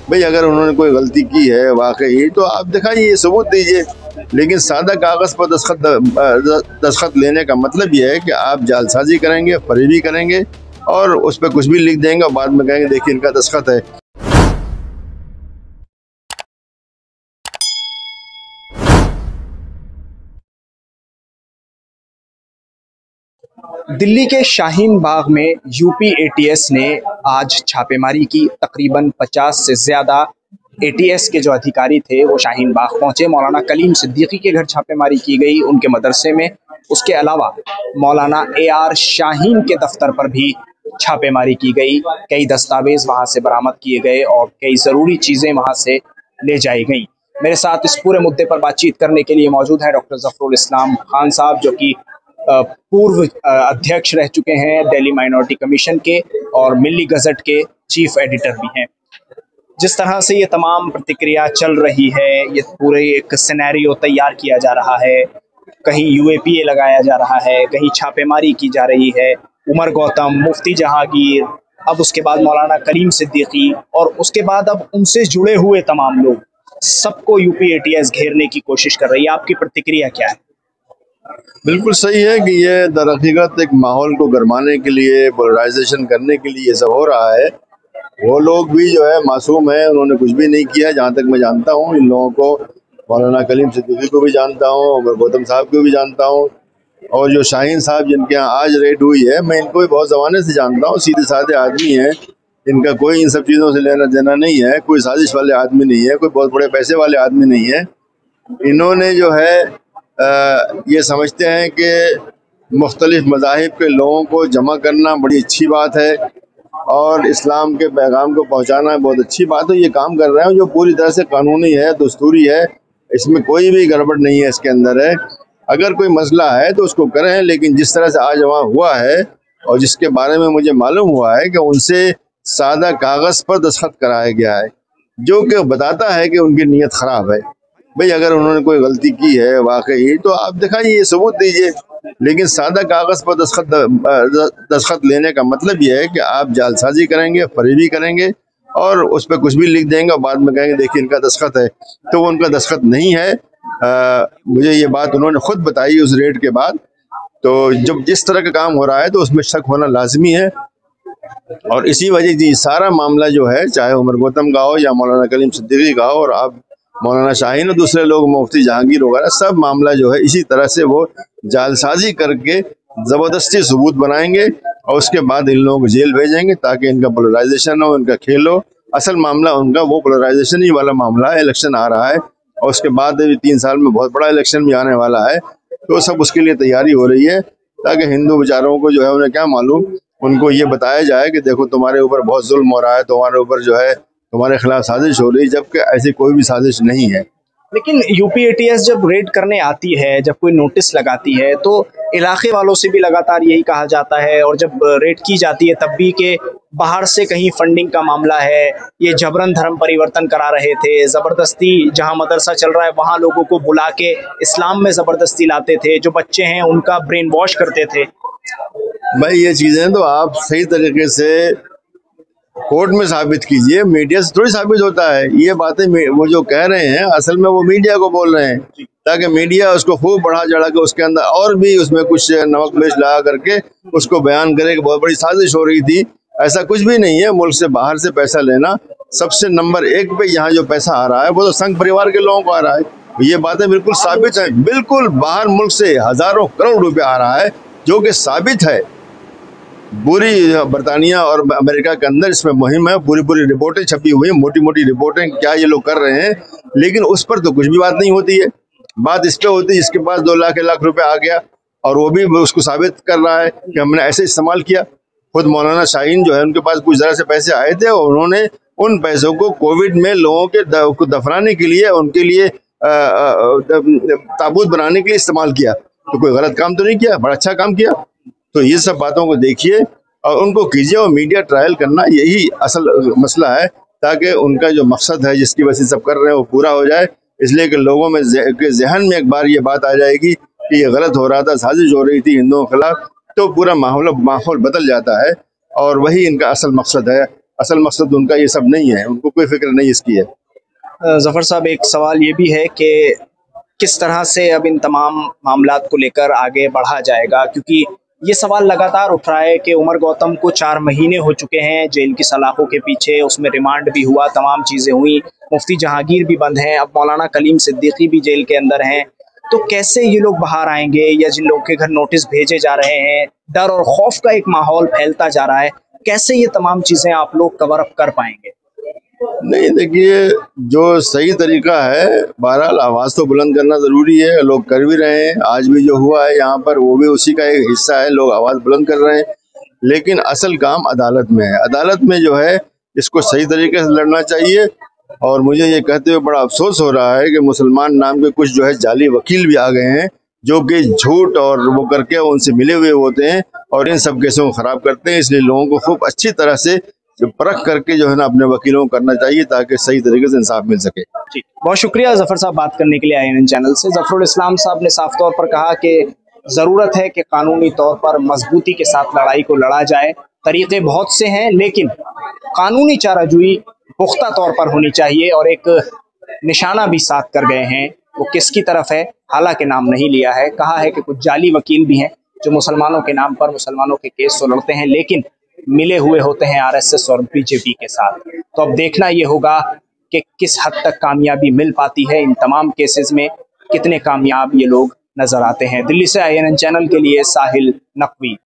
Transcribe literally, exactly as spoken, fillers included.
भाई अगर उन्होंने कोई गलती की है वाकई तो आप दिखाइए, सबूत दीजिए। लेकिन सादा कागज़ पर दस्तखत दस्तखत लेने का मतलब यह है कि आप जालसाजी करेंगे, फरेबी करेंगे और उस पर कुछ भी लिख देंगे और बाद में कहेंगे देखिए इनका दस्तखत है। दिल्ली के शाहीन बाग में यूपी एटीएस ने आज छापेमारी की। तकरीबन पचास से ज़्यादा एटीएस के जो अधिकारी थे वो शाहीन बाग पहुंचे। मौलाना कलीम सिद्दीकी के घर छापेमारी की गई, उनके मदरसे में। उसके अलावा मौलाना ए आर शाहीन के दफ्तर पर भी छापेमारी की गई। कई दस्तावेज वहां से बरामद किए गए और कई ज़रूरी चीज़ें वहां से ले जाई गई। मेरे साथ इस पूरे मुद्दे पर बातचीत करने के लिए मौजूद हैं डॉक्टर ज़फरुल इस्लाम खान साहब, जो कि पूर्व अध्यक्ष रह चुके हैं दिल्ली माइनॉरिटी कमीशन के और मिल्ली गज़ट के चीफ एडिटर भी हैं। जिस तरह से ये तमाम प्रतिक्रिया चल रही है, ये पूरे एक सिनेरियो तैयार किया जा रहा है, कहीं यूएपीए लगाया जा रहा है, कहीं छापेमारी की जा रही है। उमर गौतम, मुफ्ती जहांगीर, अब उसके बाद मौलाना कलीम सिद्दीकी और उसके बाद अब उनसे जुड़े हुए तमाम लोग, सबको यूपी एटीएस घेरने की कोशिश कर रही है। आपकी प्रतिक्रिया क्या है? बिल्कुल सही है कि ये दरहकीकत एक माहौल को गरमाने के लिए, पोलराइजेशन करने के लिए ये सब हो रहा है। वो लोग भी जो है मासूम है, उन्होंने कुछ भी नहीं किया जहाँ तक मैं जानता हूँ। इन लोगों को, मौलाना कलीम सिद्दीकी को भी जानता हूँ, उमर गौतम साहब को भी जानता हूँ, और जो शाहीन साहब जिनके यहाँ आज रेड हुई है, मैं इनको भी बहुत ज़माने से जानता हूँ। सीधे साधे आदमी हैं, इनका कोई इन सब चीज़ों से लेना देना नहीं है, कोई साजिश वाले आदमी नहीं है, कोई बहुत बड़े पैसे वाले आदमी नहीं है। इन्होंने जो है आ, ये समझते हैं कि मुख्तलिफ मज़ाहिब के लोगों को जमा करना बड़ी अच्छी बात है और इस्लाम के पैगाम को पहुंचाना बहुत अच्छी बात है। ये काम कर रहे हैं जो पूरी तरह से कानूनी है, दस्तूरी है, इसमें कोई भी गड़बड़ नहीं है इसके अंदर है। अगर कोई मसला है तो उसको करें, लेकिन जिस तरह से आज वहाँ हुआ है और जिसके बारे में मुझे मालूम हुआ है कि उनसे सादा कागज़ पर दस्तखत कराया गया है, जो कि बताता है कि उनकी नीयत ख़राब है। भाई अगर उन्होंने कोई गलती की है वाकई तो आप दिखाइए, सबूत दीजिए। लेकिन सादा कागज़ पर दस्तखत दस्तखत लेने का मतलब यह है कि आप जालसाजी करेंगे, फरेबी करेंगे और उस पर कुछ भी लिख देंगे और बाद में कहेंगे देखिए इनका दस्तखत है। तो वो उनका दस्तखत नहीं है। आ, मुझे ये बात उन्होंने खुद बताई उस रेड के बाद। तो जब जिस तरह का काम हो रहा है तो उसमें शक होना लाजमी है, और इसी वजह से सारा मामला जो है, चाहे उमर गौतम का हो या मौलाना कलीम सिद्दीकी का हो और आप मौलाना शाहीन और दूसरे लोग, मुफ्ती जहांगीर वगैरह, सब मामला जो है इसी तरह से वो जालसाजी करके ज़बरदस्ती सबूत बनाएंगे और उसके बाद इन लोगों को जेल भेजेंगे ताकि इनका पोलराइजेशन हो, इनका खेल हो। असल मामला उनका वो पोलराइजेशन ही वाला मामला है। इलेक्शन आ रहा है और उसके बाद भी तीन साल में बहुत बड़ा इलेक्शन भी आने वाला है, तो सब उसके लिए तैयारी हो रही है ताकि हिंदू बेचारों को जो है, उन्हें क्या मालूम, उनको ये बताया जाए कि देखो तुम्हारे ऊपर बहुत जुल्म हो रहा है, तुम्हारे ऊपर जो है तुम्हारे खिलाफ साजिश हो रही है, जबकि ऐसी कोई भी साजिश नहीं है। लेकिन यूपी एटीएस जब रेड करने आती है, जब कोई नोटिस लगाती है, तो इलाके वालों से भी लगातार यही कहा जाता है, और जब रेड की जाती है तब भी कि बाहर से कहीं फंडिंग का मामला है, ये जबरन धर्म परिवर्तन करा रहे थे, ज़बरदस्ती जहां मदरसा चल रहा है वहां लोगों को बुला के इस्लाम में ज़बरदस्ती लाते थे, जो बच्चे हैं उनका ब्रेन वॉश करते थे। भाई ये चीज़ें तो आप सही तरीके से कोर्ट में साबित कीजिए, मीडिया से थोड़ी साबित होता है। ये बातें वो जो कह रहे हैं असल में वो मीडिया को बोल रहे हैं ताकि मीडिया उसको खूब बढ़ा चढ़ा के उसके अंदर और भी उसमें कुछ नमक मिर्च लगा करके उसको बयान करे कि बहुत बड़ी साजिश हो रही थी। ऐसा कुछ भी नहीं है। मुल्क से बाहर से पैसा लेना, सबसे नंबर एक पे यहाँ जो पैसा आ रहा है वो तो संघ परिवार के लोगों को आ रहा है। ये बातें बिल्कुल साबित है। बिल्कुल बाहर मुल्क से हजारों करोड़ रुपये आ रहा है, जो कि साबित है। पूरी बरतानिया और अमेरिका के अंदर इसमें मुहिम है, पूरी पूरी रिपोर्टें छपी हुई हैं, मोटी मोटी रिपोर्टें क्या ये लोग कर रहे हैं, लेकिन उस पर तो कुछ भी बात नहीं होती है। बात इस पे होती है जिसके पास दो लाख लाख रुपए आ गया और वो भी उसको साबित कर रहा है कि हमने ऐसे इस्तेमाल किया। खुद मौलाना शाहीन जो है, उनके पास कुछ ज़रा से पैसे आए थे और उन्होंने उन पैसों को कोविड में लोगों के को दफनाने के लिए, उनके लिए ताबूत बनाने के लिए इस्तेमाल किया। तो कोई गलत काम तो नहीं किया, बड़ा अच्छा काम किया। तो ये सब बातों को देखिए और उनको कीजिए, और मीडिया ट्रायल करना यही असल मसला है, ताकि उनका जो मकसद है जिसकी वजह से सब कर रहे हैं वो पूरा हो जाए। इसलिए कि लोगों में जहन में एक बार ये बात आ जाएगी कि ये गलत हो रहा था, साजिश हो रही थी हिंदुओं के खिलाफ, तो पूरा माहौल माहौल बदल जाता है और वही इनका असल मकसद है। असल मकसद उनका ये सब नहीं है, उनको कोई फिक्र नहीं इसकी है। जफर साहब, एक सवाल ये भी है कि किस तरह से अब इन तमाम मामलात को लेकर आगे बढ़ा जाएगा, क्योंकि ये सवाल लगातार उठ रहा है कि उमर गौतम को चार महीने हो चुके हैं जेल की सलाखों के पीछे, उसमें रिमांड भी हुआ, तमाम चीज़ें हुई, मुफ्ती जहांगीर भी बंद हैं, अब मौलाना कलीम सिद्दीकी भी जेल के अंदर हैं, तो कैसे ये लोग बाहर आएंगे? या जिन लोगों के घर नोटिस भेजे जा रहे हैं, डर और खौफ का एक माहौल फैलता जा रहा है, कैसे ये तमाम चीज़ें आप लोग कवर अप कर पाएंगे? नहीं, देखिए, जो सही तरीका है, बहरहाल आवाज़ तो बुलंद करना ज़रूरी है, लोग कर भी रहे हैं। आज भी जो हुआ है यहाँ पर वो भी उसी का एक हिस्सा है, लोग आवाज़ बुलंद कर रहे हैं। लेकिन असल काम अदालत में है। अदालत में जो है इसको सही तरीके से लड़ना चाहिए। और मुझे ये कहते हुए बड़ा अफसोस हो रहा है कि मुसलमान नाम के कुछ जो है जाली वकील भी आ गए हैं, जो कि झूठ और वो करके उनसे मिले हुए होते हैं और इन सब केसों को ख़राब करते हैं। इसलिए लोगों को खूब अच्छी तरह से परख करके जो है ना अपने वकीलों को करना चाहिए, ताकि सही तरीके से इंसाफ मिल सके। जी, बहुत शुक्रिया जफर साहब बात करने के लिए आई एन एन चैनल से। जफरुल इस्लाम साहब ने साफ तौर पर कहा कि ज़रूरत है कि कानूनी तौर पर मजबूती के साथ लड़ाई को लड़ा जाए। तरीके बहुत से हैं, लेकिन कानूनी चाराजोई पुख्ता तौर पर होनी चाहिए। और एक निशाना भी साध कर गए हैं, वो किसकी तरफ है हालांकि नाम नहीं लिया है। कहा है कि कुछ जाली वकील भी हैं जो मुसलमानों के नाम पर मुसलमानों के केस तो लड़ते हैं, लेकिन मिले हुए होते हैं आर एस एस और बी जे पी के साथ। तो अब देखना ये होगा कि किस हद तक कामयाबी मिल पाती है इन तमाम केसेस में, कितने कामयाब ये लोग नजर आते हैं। दिल्ली से आई एन एन चैनल के लिए साहिल नकवी।